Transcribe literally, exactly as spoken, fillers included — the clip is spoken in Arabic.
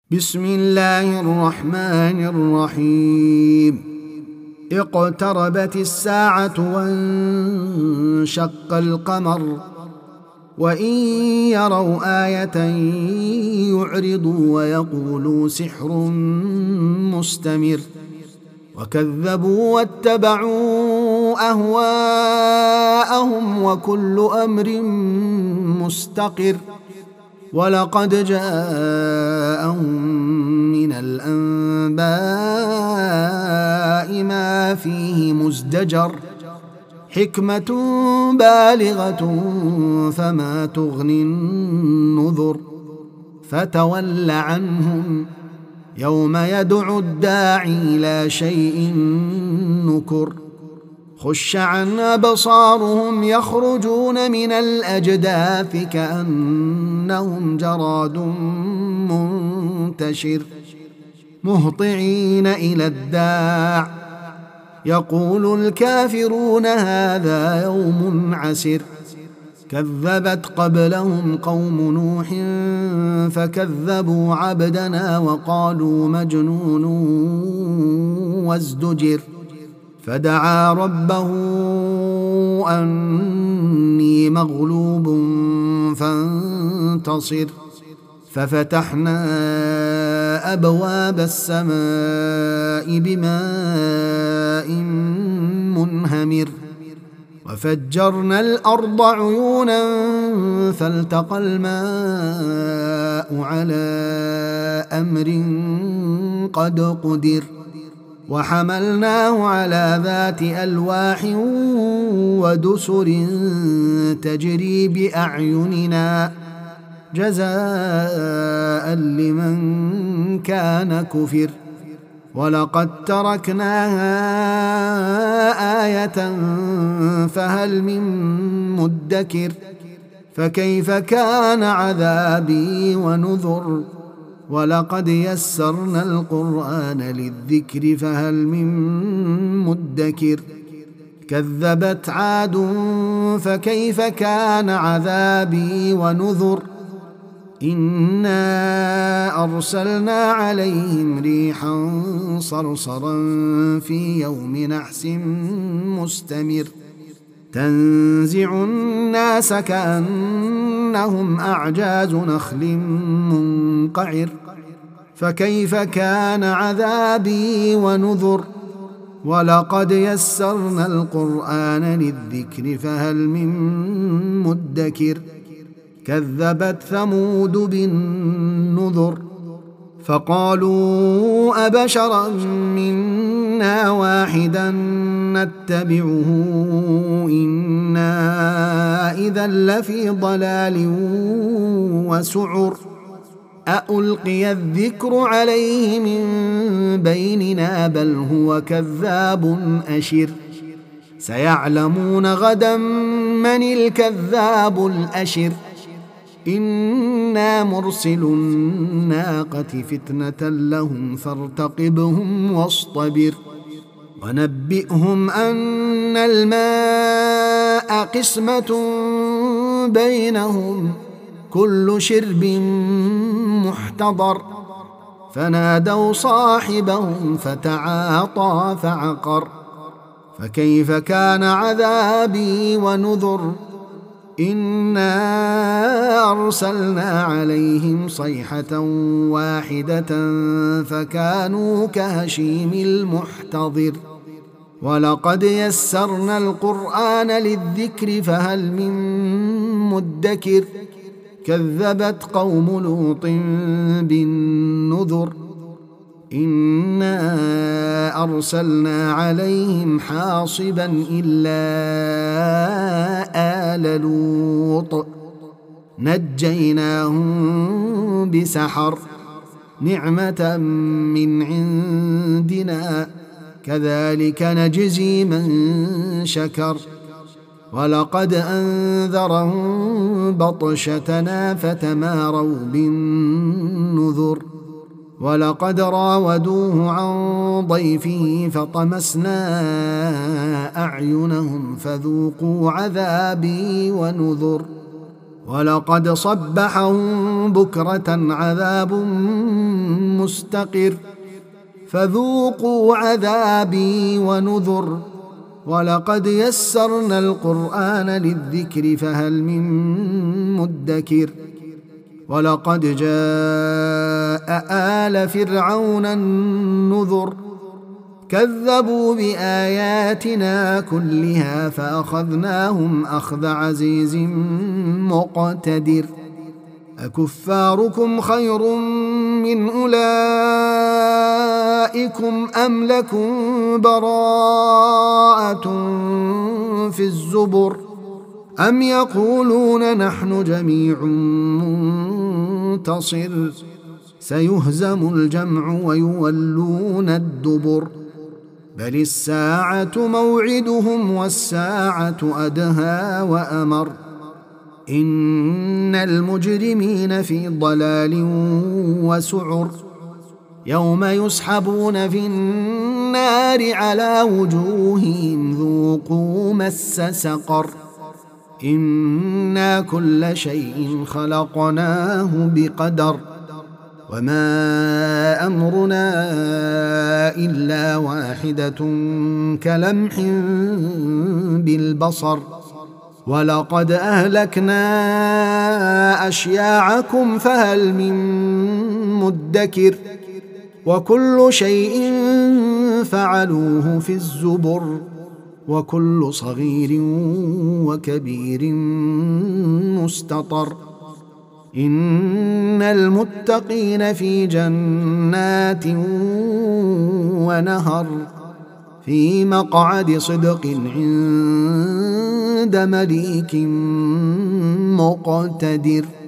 بسم الله الرحمن الرحيم اقتربت الساعة وانشق القمر وإن يروا آية يعرضوا ويقولوا سحر مستمر وكذبوا واتبعوا أهواءهم وكل أمر مستقر ولقد جاءهم من الأنباء ما فيه مزدجر حكمة بالغة فما تغني النذر فتول عنهم يوم يدعو الداعي إلى شيء نكر خش عن أبصارهم يخرجون من الأجداث كأنهم جراد منتشر مهطعين إلى الداع يقول الكافرون هذا يوم عسر كذبت قبلهم قوم نوح فكذبوا عبدنا وقالوا مجنون وازدجر فدعا ربه أني مغلوب فانتصر ففتحنا أبواب السماء بماء منهمر وفجرنا الأرض عيونا فالتقى الماء على أمر قد قدر وحملناه على ذات ألواح ودسر تجري بأعيننا جزاء لمن كان كفر ولقد تركناها آية فهل من مدكر فكيف كان عذابي ونذر ولقد يسرنا القرآن للذكر فهل من مدكر كذبت عاد فكيف كان عذابي ونذر إنا أرسلنا عليهم ريحا صرصرا في يوم نحس مستمر تنزع الناس كأنهم أعجاز نخل منقعر فكيف كان عذابي ونذر ولقد يسرنا القرآن للذكر فهل من مدكر كذبت ثمود بالنذر فقالوا أبشرا منا واحدا نتبعه إنا إذا لفي ضلال وسعر أألقي الذكر عليه من بيننا بل هو كذاب أشر سيعلمون غدا من الكذاب الأشر إنا مرسل الناقة فتنة لهم فارتقبهم واصطبر ونبئهم أن الماء قسمة بينهم كل شرب محتضر فنادوا صاحبهم فتعاطى فعقر فكيف كان عذابي ونذر إنا أرسلنا عليهم صيحة واحدة فكانوا كهشيم المحتضر ولقد يسرنا القرآن للذكر فهل من مدكر كذبت قوم لوط بالنذر إنا أرسلنا عليهم حاصبا إلا آل لوط نجيناهم بسحر نعمة من عندنا كذلك نجزي من شكر ولقد أنذرهم بطشتنا فتماروا بالنذر ولقد راودوه عن ضيفه فطمسنا أعينهم فذوقوا عذابي ونذر ولقد صبحهم بكرة عذاب مستقر فذوقوا عذابي ونذر ولقد يسرنا القرآن للذكر فهل من مدكر ولقد جاء آل فرعون النذر كذبوا بآياتنا كلها فأخذناهم أخذ عزيز مقتدر أكفاركم خير من أولئكم أم لكم براءة في الزبر أم يقولون نحن جميع منتصر سيهزم الجمع ويولون الدبر بل الساعة موعدهم والساعة أدهى وأمر إن المجرمين في ضلال وسعر يوم يسحبون في النار على وجوههم ذوقوا مس سقر إنا كل شيء خلقناه بقدر وما أمرنا إلا واحدة كلمح بالبصر ولقد أهلكنا أشياعكم فهل من مدكر وكل شيء فعلوه في الزبر وكل صغير وكبير مستطر إن المتقين في جنات ونهر في مقعد صدق عند مليك مقتدر.